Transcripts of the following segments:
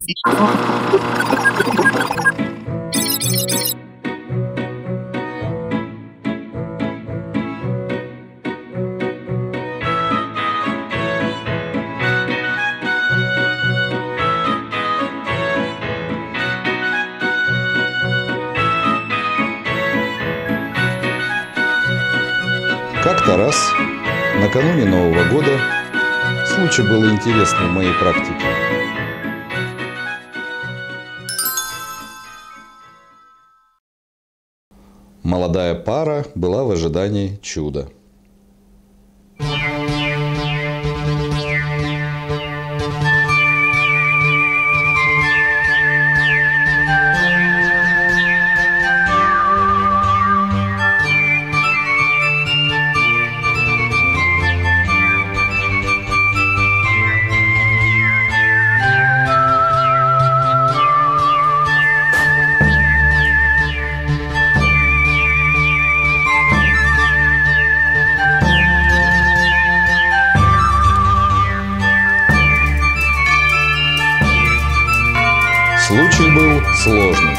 Как-то раз, накануне Нового года, случай был интересный в моей практике. Молодая пара была в ожидании чуда. Случай был сложный.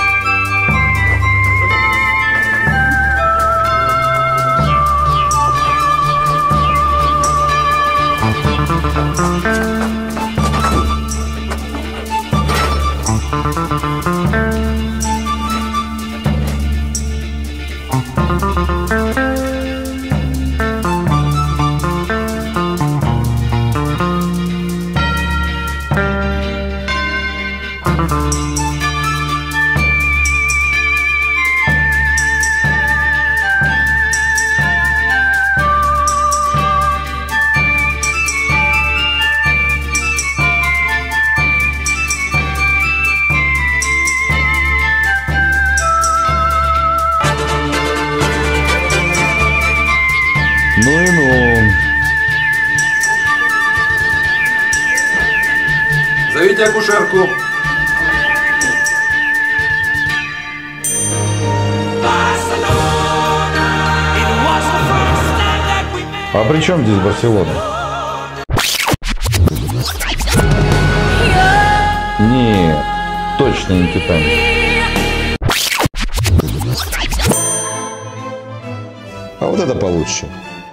Ну и ну. Зовите акушерку. А при чем здесь Барселона? Нет, точно не Титаник. А вот это получше.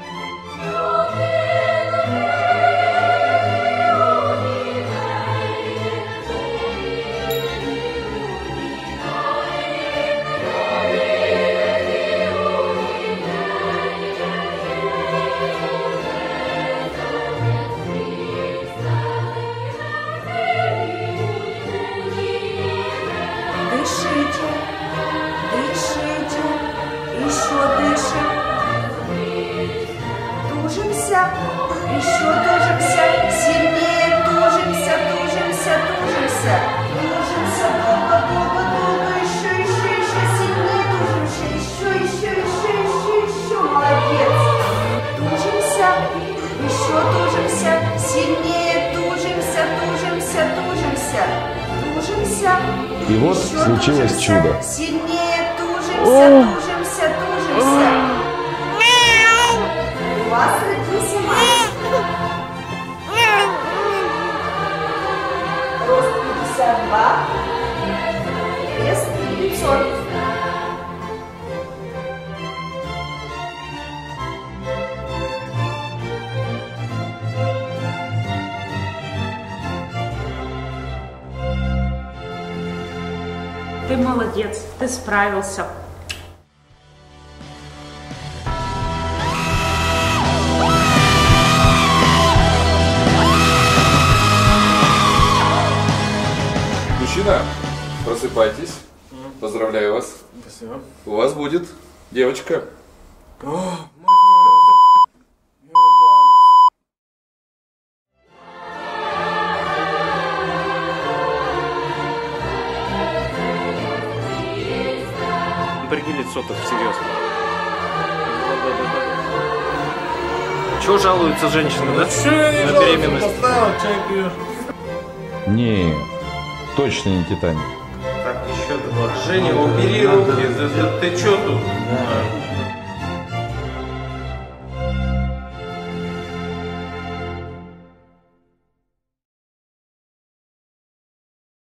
Дышите, дышите, еще дышим. Тужимся, еще тужимся, сильнее тужимся, тужимся, тужимся. Тужимся долго, еще сильнее тужимся, еще, молодец. Тужимся, еще тужимся, сильнее тужимся, тужимся. И вот случилось чудо. Сильнее тужимся. У вас родился мальчик. Рост 52, вес 500. Ты молодец, ты справился. Мужчина, просыпайтесь. Поздравляю вас. Спасибо. У вас будет девочка. Напряги лицо так серьезно. Чего жалуются женщины, да? На беременность. Нет, точно не Титаник. Так, еще два. Женя, убери руки. Ты что тут?